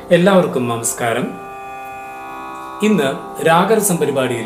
എല്ലാവർക്കും നമസ്കാരം. ഇന്ന് രാഗരസം പരിപാടിയിൽ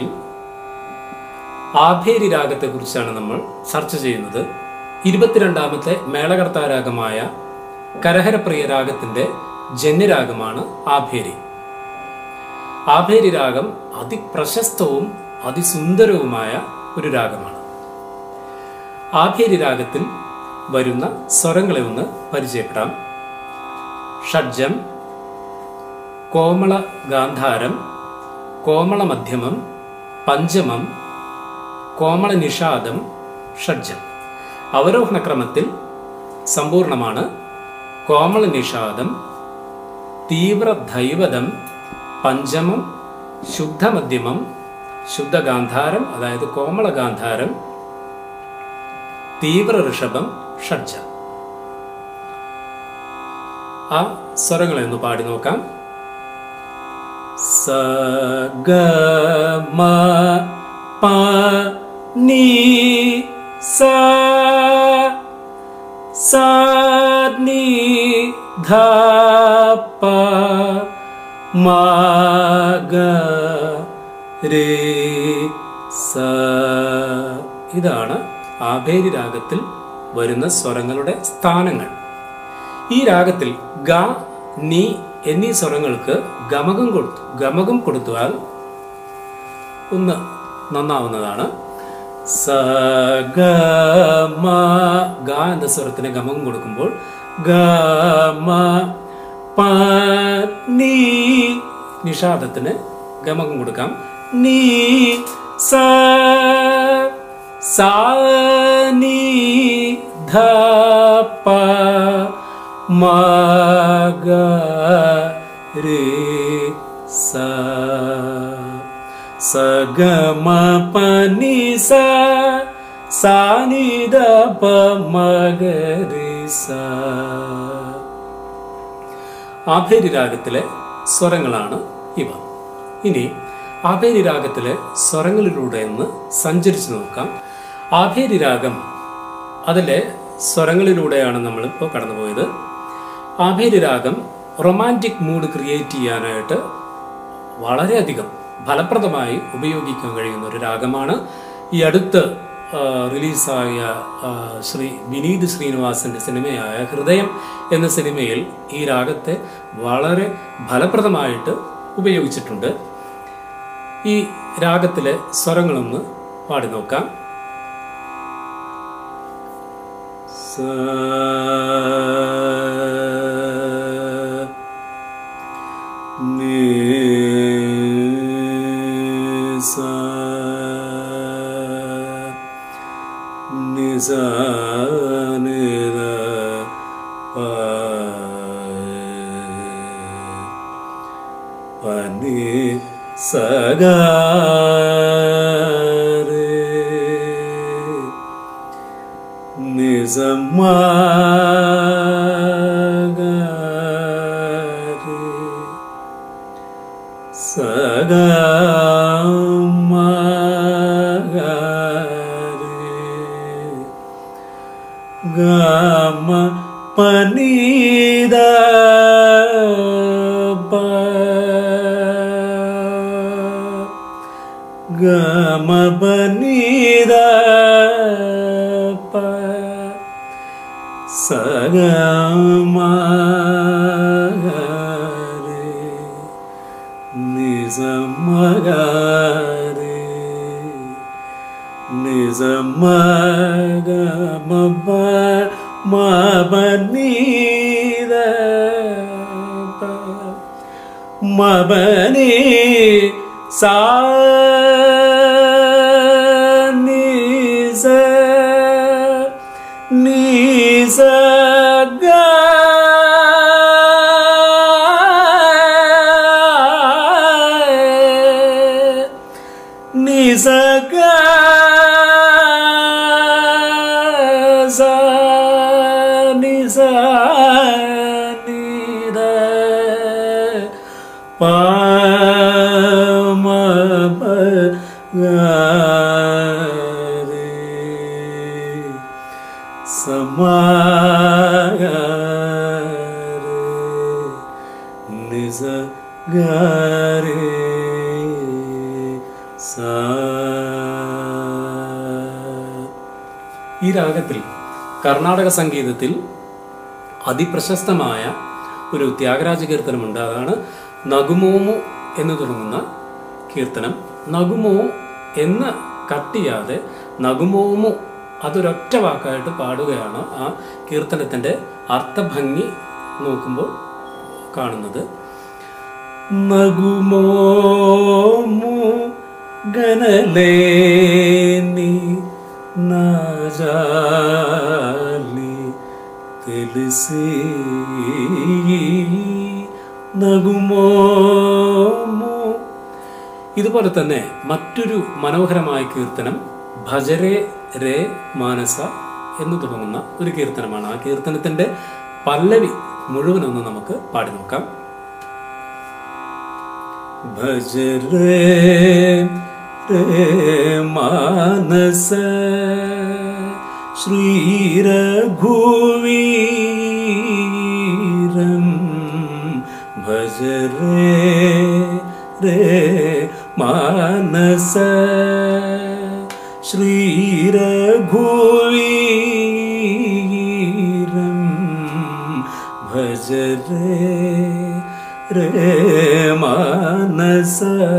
ആഭേരി രാഗത്തെക്കുറിച്ചാണ് നമ്മൾ ചർച്ച ചെയ്യുന്നത്. 22ാമത്തെ മേളകർത്താരാഗമായ കരഹരപ്രിയ രാഗത്തിന്റെ ജന്യരാഗമാണ് ആഭേരി. ആഭേരി രാഗം അതിപ്രശസ്തവും അതിസുന്ദരവുമായ ഒരു രാഗമാണ്. ആഭേരി രാഗത്തിൽ വരുന്ന സ്വരങ്ങളെ ഒന്ന് പരിചയപ്പെടാം. ഷഡ്ജം, കോമള ഗാന്ധാരം, കോമള മധ്യമം, പഞ്ചമം, കോമള നിഷാദം, ഷഡ്ജം. അവരോഹണ ക്രമത്തിൽ സമ്പൂർണമാണ്. കോമള നിഷാദം, തീവ്ര ധൈവതം, പഞ്ചമം, ശുദ്ധമധ്യമം, ശുദ്ധഗാന്ധാരം അതായത് കോമള ഗാന്ധാരം, തീവ്ര ഋഷഭം, ഷഡ്ജം. ആ സ്വരങ്ങളെ ഒന്ന് പാടി നോക്കാം. സ ഗ മ പ നി സ സ നി ധ പ മ ഗ രെ സ. ഇതാണ് ആഭേരി രാഗത്തിൽ വരുന്ന സ്വരങ്ങളുടെ സ്ഥാനങ്ങൾ. ഈ രാഗത്തിൽ ഗ, നി എന്നീ സ്വരങ്ങൾക്ക് ഗമകം കൊടുത്താൽ ഒന്ന് നന്നാവുന്നതാണ്. സ ഗ മ, ഗ എന്ന സ്വരത്തിന് ഗമകം കൊടുക്കുമ്പോൾ ഗ മ പ നി, നിഷാദത്തിന് ഗമകം കൊടുക്കാം. നി സ സ നി ധ പ മ ഗ രെ സ. സ ഗ മ പ നി സ സ നി ധ പ മ ഗ രെ സ. ആഭേരി രാഗത്തിലെ സ്വരങ്ങളാണ് ഇവ. ഇനി ആഭേരി രാഗത്തിലെ സ്വരങ്ങളിലൂടെ ഒന്ന് സഞ്ചരിച്ചു നോക്കാം. ആഭേരി രാഗം അതിലെ സ്വരങ്ങളിലൂടെയാണ് നമ്മളിപ്പോൾ കടന്നുപോയത്. ആഭേരി രാഗം റൊമാൻറ്റിക് മൂഡ് ക്രിയേറ്റ് ചെയ്യാനായിട്ട് വളരെയധികം ഫലപ്രദമായി ഉപയോഗിക്കാൻ കഴിയുന്ന ഒരു രാഗമാണ്. ഈ അടുത്ത് റിലീസായ ശ്രീ വിനീത് ശ്രീനിവാസന്റെ സിനിമയായ ഹൃദയം എന്ന സിനിമയിൽ ഈ രാഗത്തെ വളരെ ഫലപ്രദമായിട്ട് ഉപയോഗിച്ചിട്ടുണ്ട്. ഈ രാഗത്തിലെ സ്വരങ്ങളൊന്ന് പാടി നോക്കാം. സ നി സ നി സ നി ധ പ പ നി സ ഗ രെ നി സ മ ഗ രെ സ ഗ മ ഗ രെ ഗ മ പ നി ധ പ ഗ മ പ നി ധ പ സ ഗ മ ഗ രെ നി സ മ ഗ രെ നി സ മ ഗ മ പ മ പ നി ധ പ മ പ നി സ നി സ നി സ ഗ നി സ ഗ സ നി സ നി ധ പ മ പ ഗ രെ സ മ ഗ രെ നിസ ഗാരേ സാ. ഈ രാഗത്തിൽ കർണാടക സംഗീതത്തിൽ അതിപ്രശസ്തമായ ഒരു ത്യാഗരാജ കീർത്തനമുണ്ട്. അതാണ് നഗുമോമു എന്ന് തുടങ്ങുന്ന കീർത്തനം. നഗുമോ എന്ന് കട്ട് ചെയ്യാതെ നഗുമോമു അതൊരൊറ്റ വാക്കായിട്ട് പാടുകയാണ് ആ കീർത്തനത്തിൻ്റെ അർത്ഥഭംഗി നോക്കുമ്പോൾ കാണുന്നത്. നഗുമോമു ഗനലേനി നാജാലി തെലിസി നഗുമോമു. ഇതുപോലെ തന്നെ മറ്റൊരു മനോഹരമായ കീർത്തനം ഭജരേ രേ മാനസ എന്ന് തുടങ്ങുന്ന ഒരു കീർത്തനമാണ്. ആ കീർത്തനത്തിന്റെ പല്ലവി മുഴുവനൊന്ന് നമുക്ക് പാടി നോക്കാം. ഭജരേ രേ മാനസ ശ്രീരഘുവീരം ഭജരേ രേ മാനസ ശ്രീരഘുവീരം ഭജരേ രേ മാനസ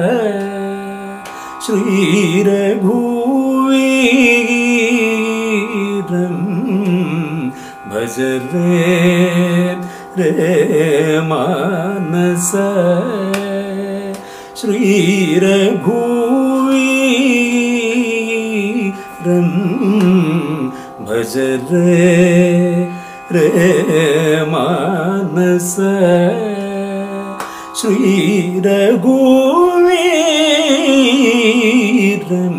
ശ്രീരഘുവീരം ഭജരേ രേ മാനസ ശ്രീരഘുവീരം ഭജരേ രേ മാനസ ശ്രീരഘുവീരം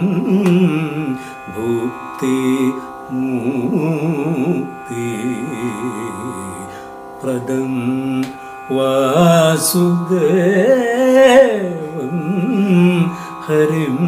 ഭുക്തി മുക്തി പ്രദം വാസുദേവം ഹരിം.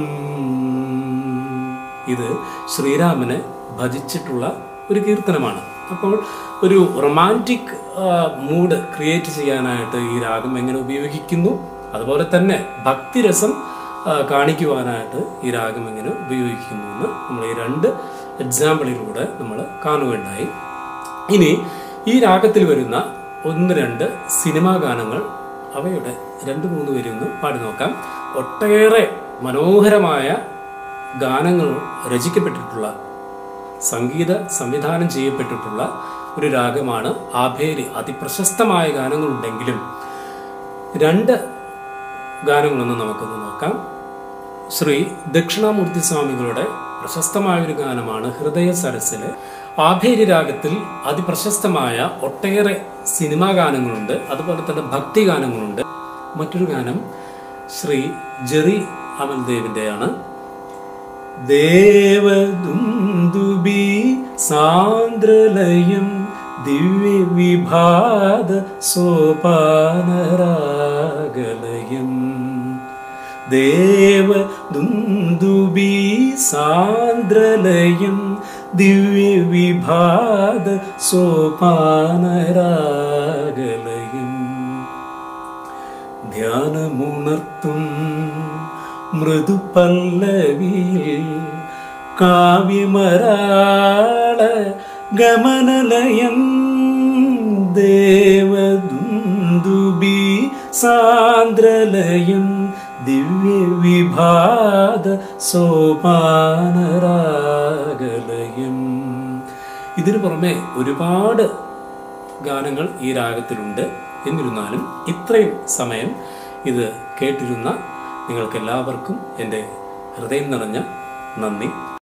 ഇത് ശ്രീരാമനെ ഭജിച്ചിട്ടുള്ള ഒരു കീർത്തനമാണ്. അപ്പോൾ ഒരു റൊമാൻറ്റിക് മൂഡ് ക്രിയേറ്റ് ചെയ്യാനായിട്ട് ഈ രാഗം എങ്ങനെ ഉപയോഗിക്കുന്നു, അതുപോലെ തന്നെ ഭക്തിരസം കാണിക്കുവാനായിട്ട് ഈ രാഗം എങ്ങനെ ഉപയോഗിക്കുന്നു എന്ന് നമ്മൾ ഈ രണ്ട് എക്സാമ്പിളിലൂടെ നമ്മൾ കാണുകയുണ്ടായി. ഇനി ഈ രാഗത്തിൽ വരുന്ന 1-2 സിനിമാ ഗാനങ്ങൾ, അവയുടെ 2-3 പേര് ഒന്ന് പാടി നോക്കാം. ഒട്ടേറെ മനോഹരമായ ഗാനങ്ങൾ രചിക്കപ്പെട്ടിട്ടുള്ള, സംഗീത സംവിധാനം ചെയ്യപ്പെട്ടിട്ടുള്ള ഒരു രാഗമാണ് അഭേരി. അതിപ്രശസ്തമായ ഗാനങ്ങളുണ്ടെങ്കിലും 2 ഗാനങ്ങളൊന്ന് നമുക്കൊന്ന് നോക്കാം. ശ്രീ ദക്ഷിണാമൂർത്തി സ്വാമികളുടെ പ്രശസ്തമായൊരു ഗാനമാണ് ഹൃദയ സരസിലെ. ആഭേരി രാഗത്തിൽ അതിപ്രശസ്തമായ ഒട്ടേറെ സിനിമാ ഗാനങ്ങളുണ്ട്, അതുപോലെ തന്നെ ഭക്തി ഗാനങ്ങളുണ്ട്. മറ്റൊരു ഗാനം ശ്രീ ജെറി അമൽദേവിൻ്റെയാണ്. ദേവദുന്ദുബി സാന്ദ്രലയം ദിവ്യവിഭാത സോപാനരാഗലയം. ദേവദുന്ദുബി സാന്ദ്രലയം ദിവ്യവിഭാത സോപാനരാഗലയം. ധ്യാനമുണർത്തും മൃദുപല്ലവിയിൽ കാവ്യമരാള ഗമനലയം. ദേവദുന്ദുബി സാന്ദ്രലയം ദിവ്യവിഭാത സോപാനരാഗലയം. ഇതിനു പുറമെ ഒരുപാട് ഗാനങ്ങൾ ഈ രാഗത്തിലുണ്ട്. എന്നിരുന്നാലും ഇത്രയും സമയം ഇത് കേട്ടിരുന്ന നിങ്ങൾക്കെല്ലാവർക്കും എൻ്റെ ഹൃദയം നിറഞ്ഞ നന്ദി.